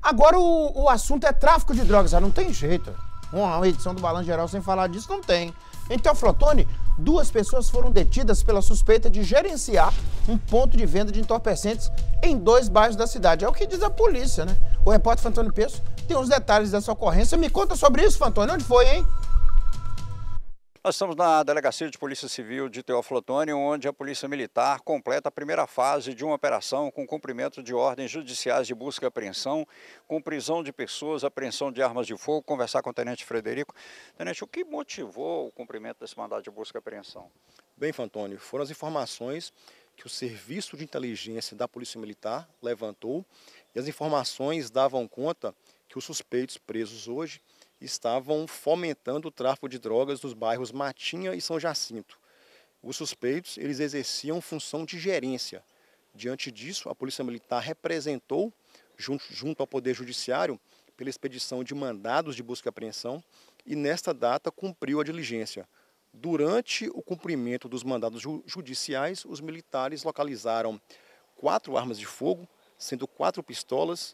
Agora o assunto é tráfico de drogas, não tem jeito. Uma edição do Balanço Geral sem falar disso não tem. Em Teoflotone, 2 pessoas foram detidas pela suspeita de gerenciar um ponto de venda de entorpecentes em 2 bairros da cidade. É o que diz a polícia, né? O repórter Fantônio Peço tem os detalhes dessa ocorrência. Me conta sobre isso, Fantônio. Onde foi, hein? Nós estamos na Delegacia de Polícia Civil de Teoflotone, onde a Polícia Militar completa a primeira fase de uma operação com cumprimento de ordens judiciais de busca e apreensão, com prisão de pessoas, apreensão de armas de fogo. Conversar com o Tenente Frederico. Tenente, o que motivou o cumprimento desse mandado de busca e apreensão? Bem, Fantônio, foram as informações que o Serviço de Inteligência da Polícia Militar levantou e as informações davam conta que os suspeitos presos hoje estavam fomentando o tráfico de drogas nos bairros Matinha e São Jacinto. Os suspeitos, eles exerciam função de gerência. Diante disso, a Polícia Militar representou, junto ao Poder Judiciário, pela expedição de mandados de busca e apreensão e, nesta data, cumpriu a diligência. Durante o cumprimento dos mandados judiciais, os militares localizaram 4 armas de fogo, sendo 4 pistolas,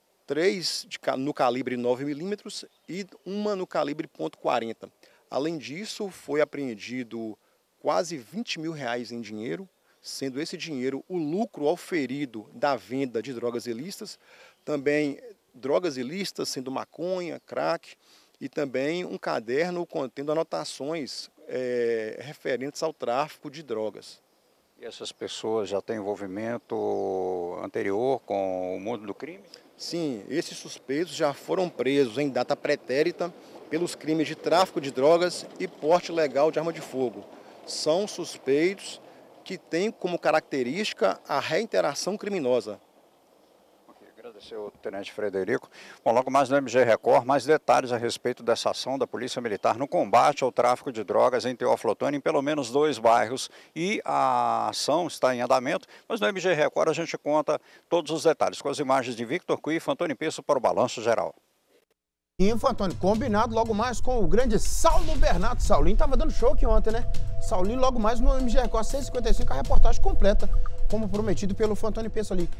3 no calibre 9mm e 1 no calibre .40. Além disso, foi apreendido quase R$20 mil em dinheiro, sendo esse dinheiro o lucro auferido da venda de drogas ilícitas, também drogas ilícitas, sendo maconha, crack, e também um caderno contendo anotações referentes ao tráfico de drogas. E essas pessoas já têm envolvimento anterior com o mundo do crime? Sim, esses suspeitos já foram presos em data pretérita pelos crimes de tráfico de drogas e porte ilegal de arma de fogo. São suspeitos que têm como característica a reiteração criminosa. Agradecer ao Tenente Frederico. Bom, logo mais no MG Record, mais detalhes a respeito dessa ação da Polícia Militar no combate ao tráfico de drogas em Teoflotone, em pelo menos 2 bairros. E a ação está em andamento, mas no MG Record a gente conta todos os detalhes, com as imagens de Victor Cui e Fantônio Peço para o Balanço Geral. E, Fantônio, combinado logo mais com o grande Saulo Bernardo. Saulinho estava dando show aqui ontem, né? Saulinho logo mais no MG Record 6h55, a reportagem completa, como prometido pelo Fantônio Peço ali.